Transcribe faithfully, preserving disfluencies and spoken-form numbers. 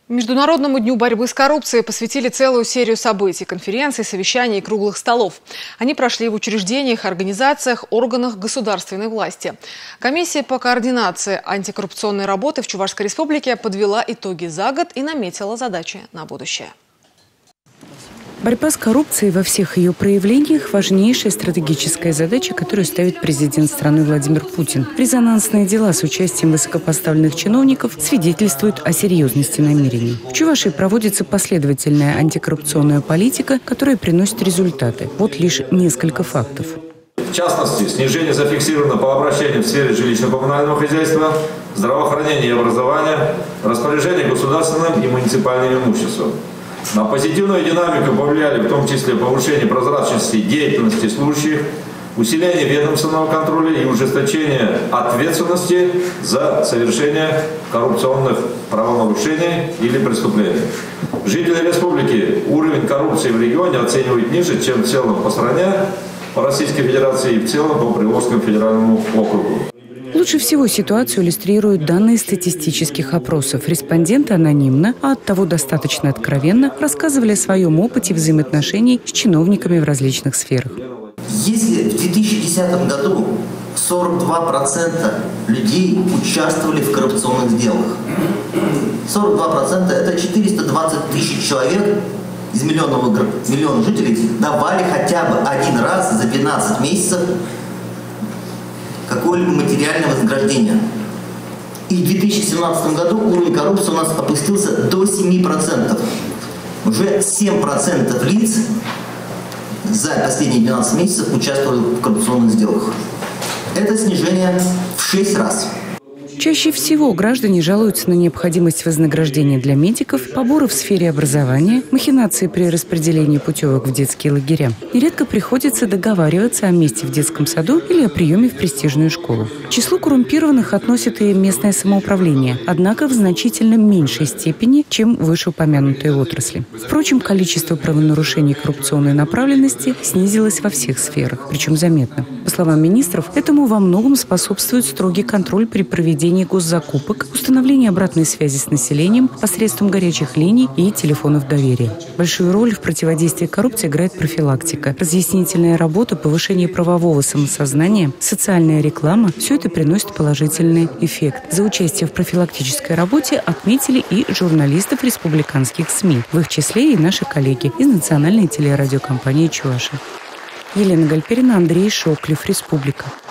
Международному дню борьбы с коррупцией посвятили целую серию событий, конференций, совещаний и круглых столов. Они прошли в учреждениях, организациях, органах государственной власти. Комиссия по координации антикоррупционной работы в Чувашской республике подвела итоги за год и наметила задачи на будущее. Борьба с коррупцией во всех ее проявлениях – важнейшая стратегическая задача, которую ставит президент страны Владимир Путин. Резонансные дела с участием высокопоставленных чиновников свидетельствуют о серьезности намерений. В Чувашии проводится последовательная антикоррупционная политика, которая приносит результаты. Вот лишь несколько фактов. В частности, снижение зафиксировано по обращениям в сфере жилищно-коммунального хозяйства, здравоохранения и образования, распоряжения государственным и муниципальным имуществом. На позитивную динамику повлияли в том числе повышение прозрачности деятельности служащих, усиление ведомственного контроля и ужесточение ответственности за совершение коррупционных правонарушений или преступлений. Жители республики уровень коррупции в регионе оценивают ниже, чем в целом по стране, по Российской Федерации и в целом по Приволжскому федеральному округу. Лучше всего ситуацию иллюстрируют данные статистических опросов. Респонденты анонимно, а оттого достаточно откровенно рассказывали о своем опыте взаимоотношений с чиновниками в различных сферах. Если в две тысячи десятом году сорок два процента людей участвовали в коррупционных сделках, сорок два процента это четыреста двадцать тысяч человек из миллионного, миллиона жителей давали хотя бы один раз за двенадцать месяцев какое-либо материальное вознаграждение. И в две тысячи семнадцатом году уровень коррупции у нас опустился до семи процентов. Уже семь процентов лиц за последние двенадцать месяцев участвовали в коррупционных сделках. Это снижение в шесть раз. Чаще всего граждане жалуются на необходимость вознаграждения для медиков, поборы в сфере образования, махинации при распределении путевок в детские лагеря. Нередко приходится договариваться о месте в детском саду или о приеме в престижную школу. К числу коррумпированных относят и местное самоуправление, однако в значительно меньшей степени, чем вышеупомянутые отрасли. Впрочем, количество правонарушений коррупционной направленности снизилось во всех сферах, причем заметно. По словам министров, этому во многом способствует строгий контроль при проведении госзакупок, установление обратной связи с населением посредством горячих линий и телефонов доверия. Большую роль в противодействии коррупции играет профилактика, разъяснительная работа, повышение правового самосознания, социальная реклама – все это приносит положительный эффект. За участие в профилактической работе отметили и журналистов республиканских СМИ, в их числе и наши коллеги из национальной телерадиокомпании «Чувашия». Елена Гальперина, Андрей Шоклев, Республика.